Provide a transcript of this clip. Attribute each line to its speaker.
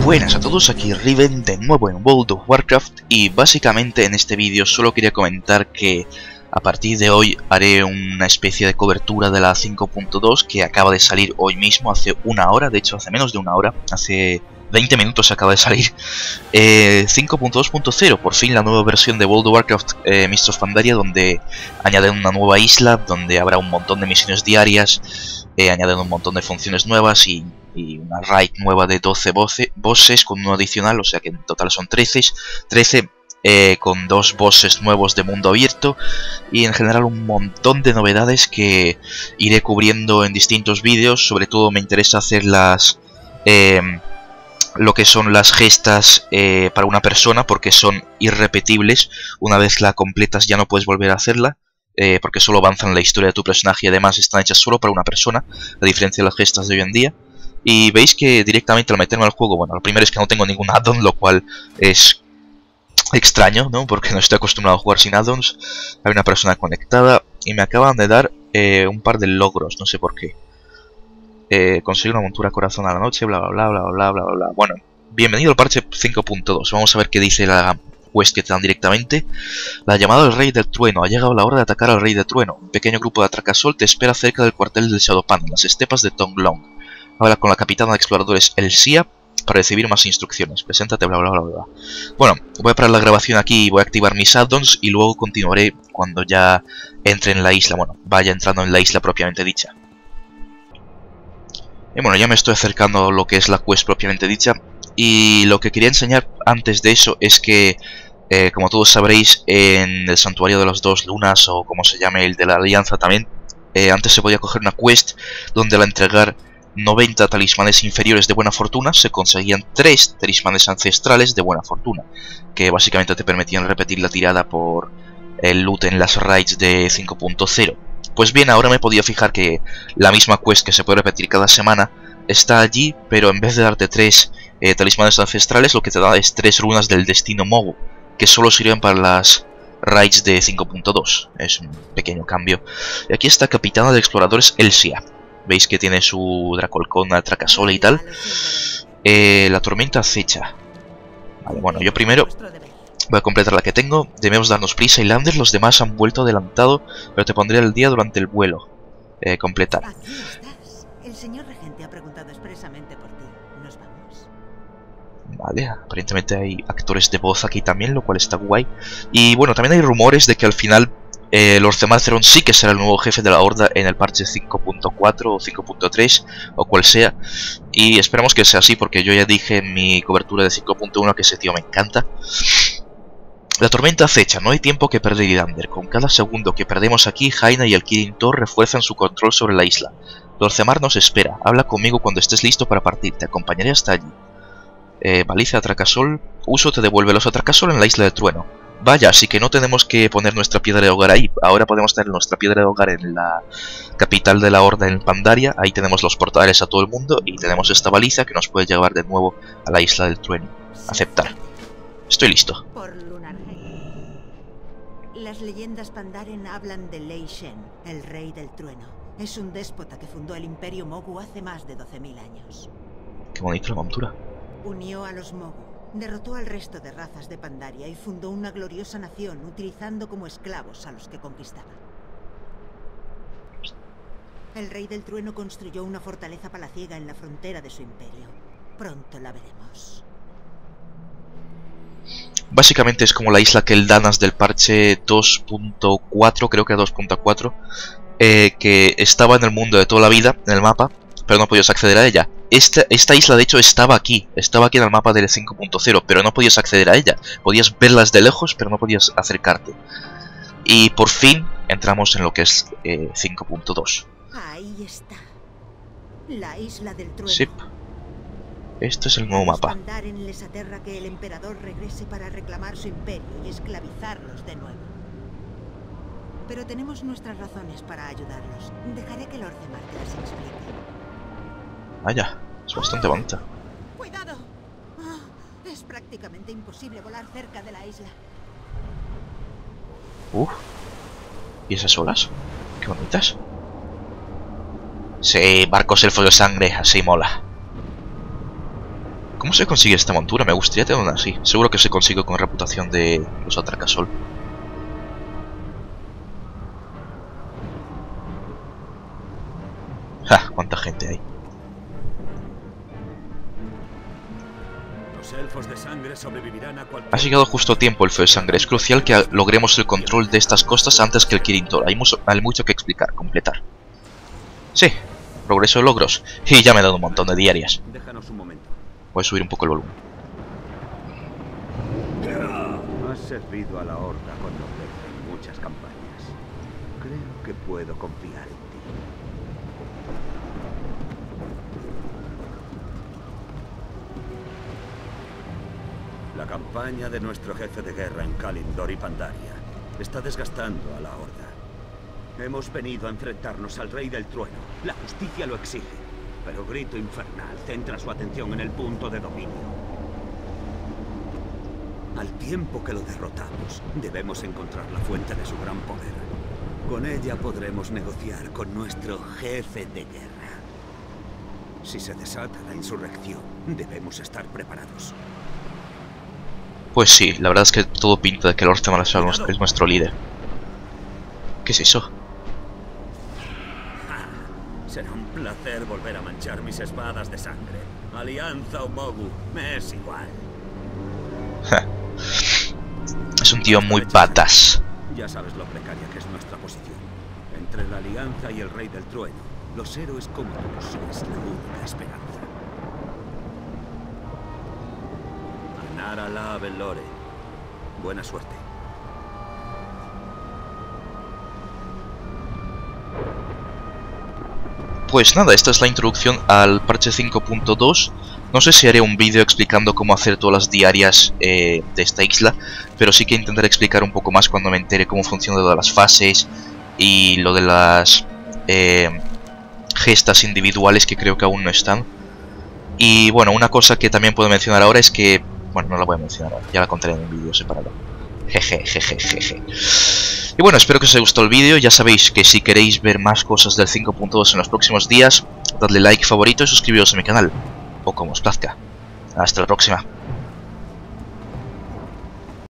Speaker 1: Buenas a todos, aquí Riven de nuevo en World of Warcraft y básicamente en este vídeo solo quería comentar que a partir de hoy haré una especie de cobertura de la 5.2 que acaba de salir hoy mismo, hace una hora, de hecho hace menos de una hora, hace 20 minutos acaba de salir. 5.2.0, por fin la nueva versión de World of Warcraft Mists of Pandaria, donde añaden una nueva isla, donde habrá un montón de misiones diarias, añaden un montón de funciones nuevas y una raid nueva de 12 bosses con uno adicional, o sea que en total son 13 con 2 bosses nuevos de mundo abierto y en general un montón de novedades que iré cubriendo en distintos vídeos. Sobre todo me interesa hacer lo que son las gestas para una persona, porque son irrepetibles. Una vez la completas ya no puedes volver a hacerla, porque solo avanzan la historia de tu personaje y además están hechas solo para una persona, a diferencia de las gestas de hoy en día. Y veis que directamente al meterme al juego, bueno, lo primero es que no tengo ningún add-on, lo cual es extraño, ¿no? Porque no estoy acostumbrado a jugar sin add-ons. Hay una persona conectada y me acaban de dar un par de logros, no sé por qué. Conseguir una montura corazón a la noche, bla bla bla bla bla bla bla. Bueno, bienvenido al parche 5.2. Vamos a ver qué dice la quest que te dan directamente. La llamada del Rey del Trueno. Ha llegado la hora de atacar al Rey del Trueno. Un pequeño grupo de Atracasol te espera cerca del cuartel del Shadowpan, en las estepas de Tonglong. Habla con la capitana de exploradores Elsia para recibir más instrucciones. Preséntate, bla bla bla bla. Bueno, voy a parar la grabación aquí y voy a activar mis add-ons y luego continuaré cuando ya entre en la isla. Bueno, vaya entrando en la isla propiamente dicha. Y bueno, ya me estoy acercando a lo que es la quest propiamente dicha. Y lo que quería enseñar antes de eso es que, como todos sabréis, en el Santuario de las Dos Lunas, o como se llame el de la Alianza también, antes se podía coger una quest donde al entregar 90 talismanes inferiores de buena fortuna se conseguían 3 talismanes ancestrales de buena fortuna, que básicamente te permitían repetir la tirada por el loot en las raids de 5.0. Pues bien, ahora me podía fijar que la misma quest que se puede repetir cada semana está allí, pero en vez de darte 3 talismanes ancestrales, lo que te da es 3 runas del destino Mogu, que solo sirven para las raids de 5.2. Es un pequeño cambio. Y aquí está Capitana de Exploradores Elsia. Veis que tiene su Dracolcón, Atracasol y tal. La tormenta acecha. Vale, bueno, yo primero voy a completar la que tengo. Debemos darnos prisa, Highlander. Los demás han vuelto adelantado, pero te pondré al día durante el vuelo. Completar.
Speaker 2: Aquí estás. El señor regente ha preguntado expresamente por ti. ¿Nos vamos?
Speaker 1: Vale, aparentemente hay actores de voz aquí también, lo cual está guay. Y bueno, también hay rumores de que al final Lord Zematheron sí que será el nuevo jefe de la Horda en el parche 5.4 o 5.3 o cual sea. Y esperamos que sea así, porque yo ya dije en mi cobertura de 5.1 que ese tío me encanta. La tormenta acecha, no hay tiempo que perder, Highlander. Con cada segundo que perdemos aquí, Jaina y el Kirin Tor refuerzan su control sobre la isla. Lord Zemar nos espera. Habla conmigo cuando estés listo para partir. Te acompañaré hasta allí. Baliza Atracasol. Uso te devuelve los Atracasol en la isla de Trueno. Vaya, así que no tenemos que poner nuestra piedra de hogar ahí. Ahora podemos tener nuestra piedra de hogar en la capital de la Horda, en Pandaria. Ahí tenemos los portales a todo el mundo y tenemos esta baliza que nos puede llevar de nuevo a la isla del Trueno. Aceptar. Estoy listo.
Speaker 2: Por Lunarhei. Las leyendas Pandaren hablan de Lei Shen, el Rey del Trueno. Es un déspota que fundó el Imperio Mogu hace más de 12.000 años.
Speaker 1: Qué bonita la montura.
Speaker 2: Unió a los Mogu, derrotó al resto de razas de Pandaria y fundó una gloriosa nación utilizando como esclavos a los que conquistaba. El Rey del Trueno construyó una fortaleza palaciega en la frontera de su imperio. Pronto la veremos.
Speaker 1: Básicamente es como la isla Keldanas del parche 2.4, creo que 2.4, que estaba en el mundo de toda la vida, en el mapa, pero no podías acceder a ella. Esta isla de hecho estaba aquí en el mapa del 5.0, pero no podías acceder a ella. Podías verlas de lejos, pero no podías acercarte. Y por fin entramos en lo que es 5.2.
Speaker 2: Ahí está. La isla del Trueno.
Speaker 1: Sí. Esto es el nuevo mapa.
Speaker 2: Pandaren les aterra que el emperador regrese para reclamar su imperio y esclavizarlos de nuevo. Pero tenemos nuestras razones para ayudarlos. Dejaré que Lord Zemar te las explique.
Speaker 1: Vaya, es bastante bonita.
Speaker 2: ¡Cuidado! Es prácticamente imposible volar cerca de la isla.
Speaker 1: ¿Y esas olas? Qué bonitas. Sí, barcos elfos de sangre, así mola. ¿Cómo se consigue esta montura? Me gustaría tener una así. Seguro que se consigue con reputación de los Atracasol. ¡Ja! ¡Cuánta gente hay!
Speaker 3: Los elfos de sangre sobrevivirán a cualquier...
Speaker 1: Ha llegado justo a tiempo, elfo de sangre. Es crucial que logremos el control de estas costas antes que el Kirin Tor. Hay mucho que explicar, completar. Sí, progreso de logros. Y ya me he dado un montón de diarias.
Speaker 3: Déjanos un momento.
Speaker 1: Voy a subir un poco el volumen.
Speaker 3: Has servido a la Horda con nobleza en muchas campañas. Creo que puedo confiar en ti. La campaña de nuestro jefe de guerra en Kalimdor y Pandaria está desgastando a la Horda. Hemos venido a enfrentarnos al Rey del Trueno. La justicia lo exige. Pero Grito Infernal centra su atención en el punto de dominio. Al tiempo que lo derrotamos, debemos encontrar la fuente de su gran poder. Con ella podremos negociar con nuestro jefe de guerra. Si se desata la insurrección, debemos estar preparados.
Speaker 1: Pues sí, la verdad es que todo pinta de que el Orzammar es nuestro líder. ¿Qué es eso?
Speaker 3: Será un placer volver a manchar mis espadas de sangre. Alianza o Mogu, me es igual.
Speaker 1: Es un tío muy patas.
Speaker 3: Ya sabes lo precaria que es nuestra posición. Entre la Alianza y el Rey del Trueno, los héroes como tú sois la única esperanza. Anara la Velore. Buena suerte.
Speaker 1: Pues nada, esta es la introducción al parche 5.2. No sé si haré un vídeo explicando cómo hacer todas las diarias de esta isla, pero sí que intentaré explicar un poco más cuando me entere cómo funcionan todas las fases y lo de las gestas individuales, que creo que aún no están. Y bueno, una cosa que también puedo mencionar ahora es que... Bueno, no la voy a mencionar ahora, ya la contaré en un vídeo separado. Jeje. Y bueno, espero que os haya gustado el vídeo. Ya sabéis que si queréis ver más cosas del 5.2 en los próximos días, dadle like, favorito y suscribiros a mi canal, o como os plazca. Hasta la próxima.